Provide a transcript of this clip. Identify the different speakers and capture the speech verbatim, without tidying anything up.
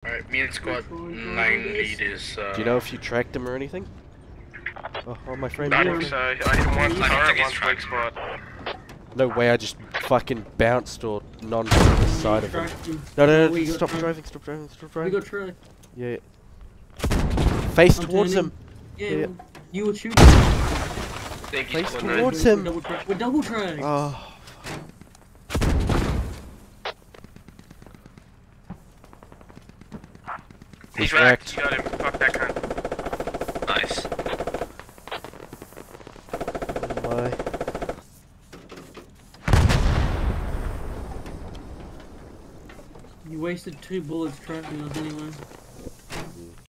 Speaker 1: Alright, me and squad nine leaders. Uh,
Speaker 2: Do you know if you tracked him or anything? Oh, oh my friend.
Speaker 3: I think so. I hit him once turret, once weak spot.
Speaker 2: No way, I just fucking bounced or non on the side of him. No, no, no, stop driving, stop driving, stop driving.
Speaker 4: We got try.
Speaker 2: Yeah. Face
Speaker 4: I'm
Speaker 2: towards
Speaker 4: turning.
Speaker 2: him.
Speaker 4: Yeah,
Speaker 2: Yeah.
Speaker 4: you were shooting.
Speaker 2: Face towards him.
Speaker 4: We're double, tra we're double trying.
Speaker 2: Oh.
Speaker 3: He's
Speaker 2: wrecked.
Speaker 3: wrecked. Got him. Fuck that cunt.
Speaker 5: Nice.
Speaker 2: Oh my.
Speaker 4: You wasted two bullets tracking us anyway.